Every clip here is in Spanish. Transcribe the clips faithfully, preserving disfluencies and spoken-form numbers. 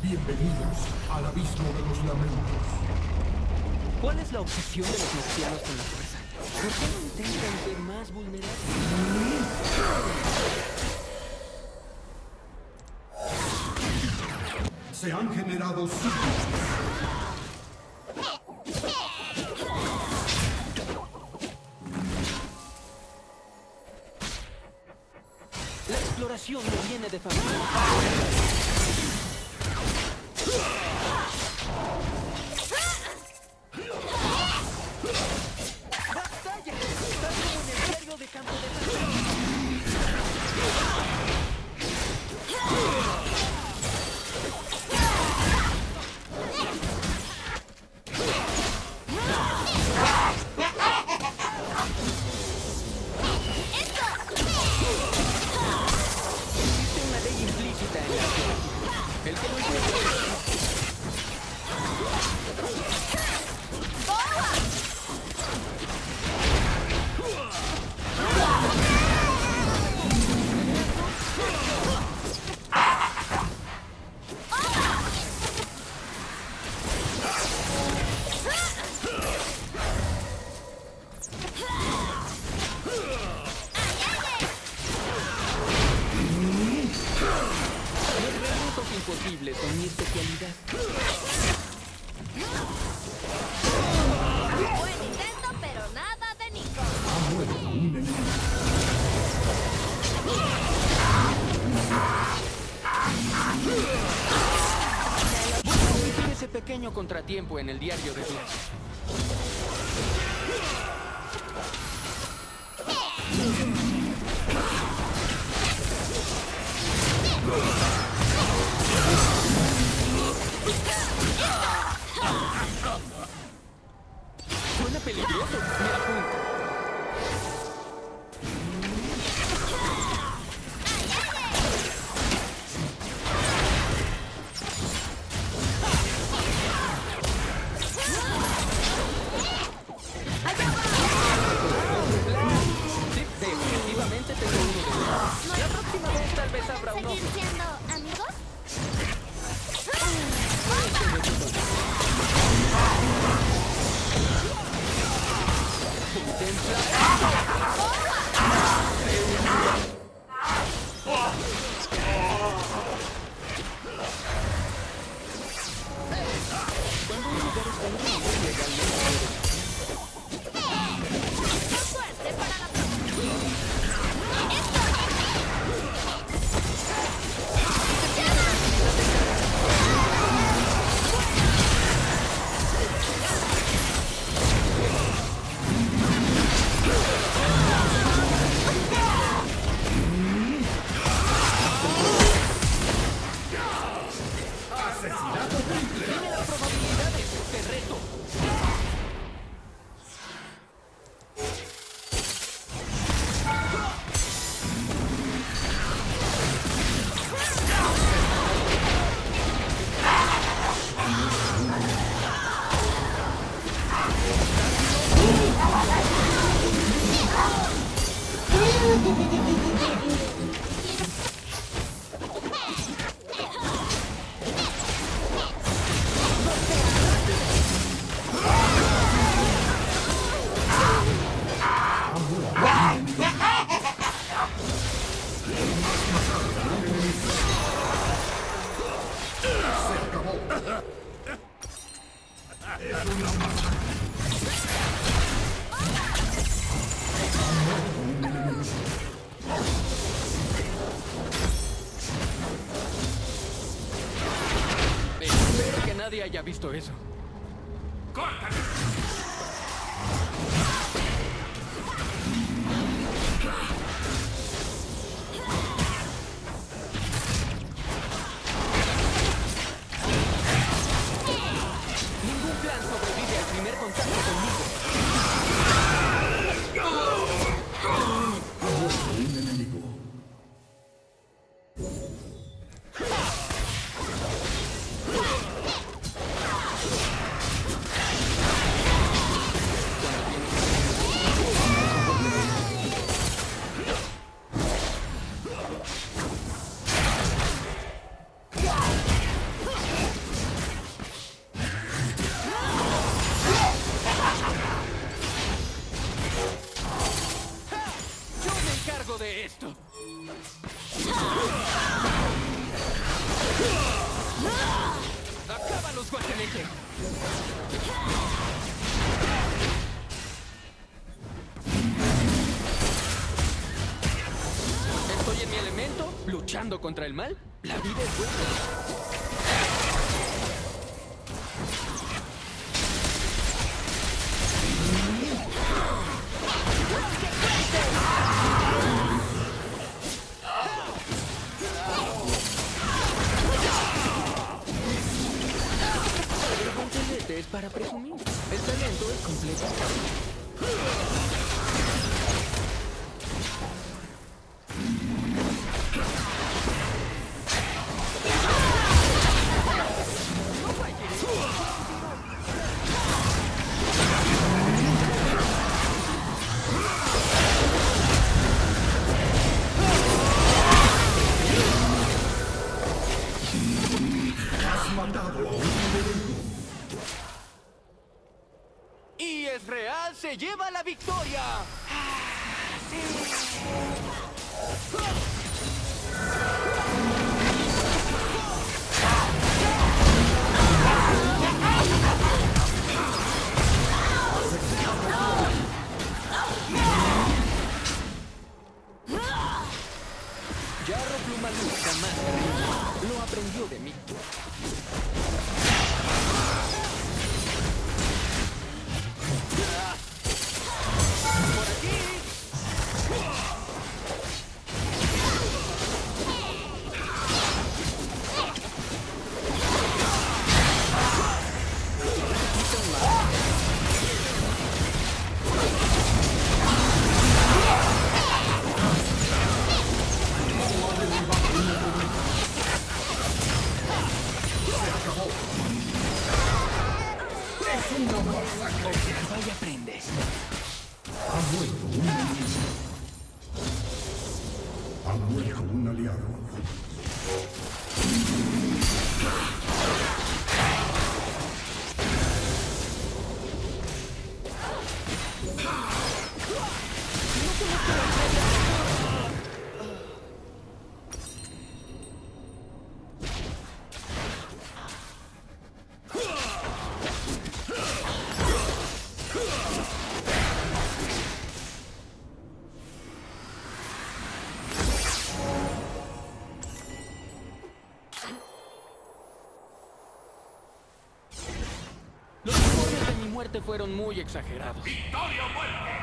Bienvenidos al abismo de los lamentos. ¿Cuál es la obsesión de los marcianos con la fuerza? ¿Por qué no intentan ser más vulnerables? Se han generado ciclos. La exploración no viene de familia. ¡Batalla! ¡Está como en el diario de campo de batalla! Existe una ley implícita en la geología. El que no entiende... Imposible con mi especialidad. Buen intento, pero nada de Nico. Ha muerto un enemigo. Voy a omitir ese pequeño contratiempo en el diario de Flash. Suena peligroso. Me apunto. Sí, definitivamente tengo uno de ellos. La próxima vez tal vez habrá uno. ¿Seguir siendo amigos? Cuando un lugar está libre, legalmente ¡Suerte para la dime las probabilidades, te reto. Espero que nadie haya visto eso. Ningún plan sobrevive al primer contacto conmigo. Ha muerto un enemigo. de esto. ¡Acábalos, guatemete! ¿Estoy en mi elemento? ¿Luchando contra el mal? La vida es buena. Es para presumir. El talento es completo. Has matado a un enemigo. Y Ezreal se lleva la victoria. Jarro Plumalú jamás se rindió. Lo aprendió de mí. ¡Por aquí! Vaya aprendes. Ha muerto un enemigo. Ha muerto un aliado. Los rumores de mi muerte fueron muy exagerados. ¡Victoria o muerte!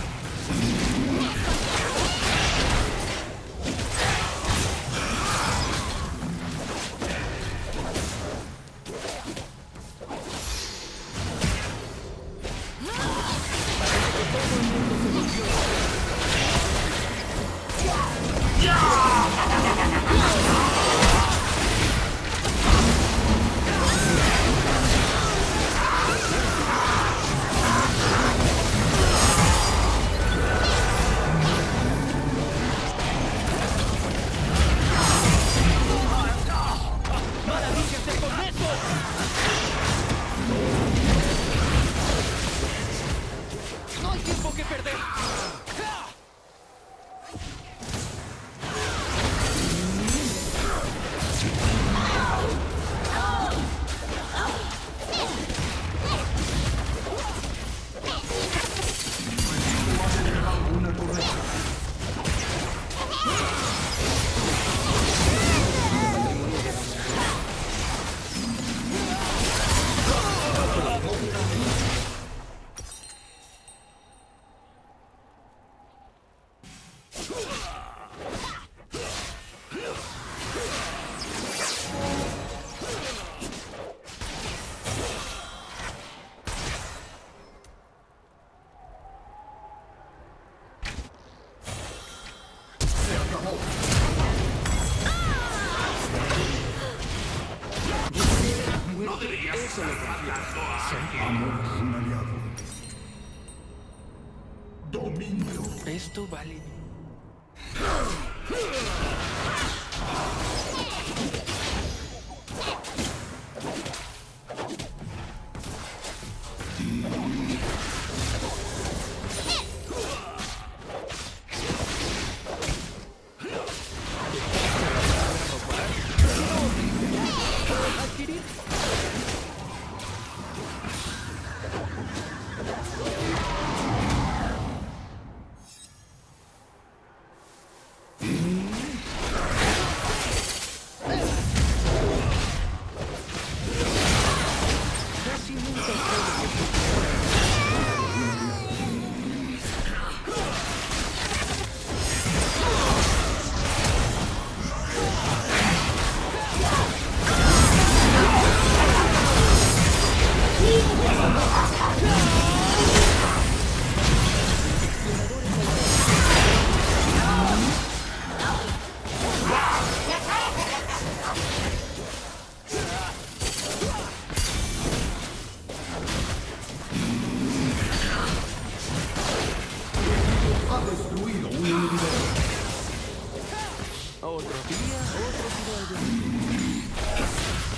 ¡No hay tiempo que perder! Una torreta. No deberías Eso lo estar matando a alguien. Ha muerto un aliado. Dominio. Esto vale. otro día, otro tiro al blanco.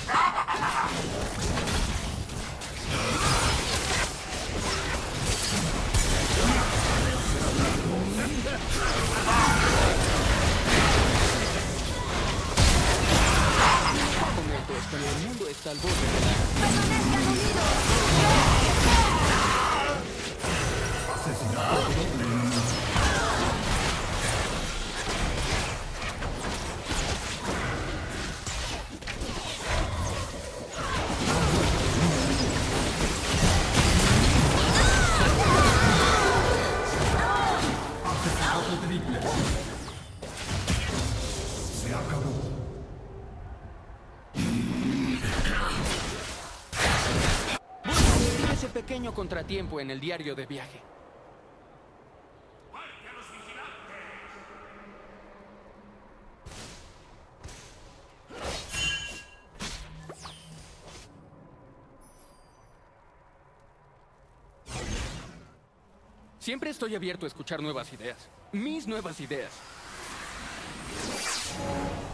Con esto es que el mundo está al borde de la... Asesinato triple. Se acabó. Bueno, ese pequeño contratiempo en el diario de viaje. Siempre estoy abierto a escuchar nuevas ideas. Mis nuevas ideas.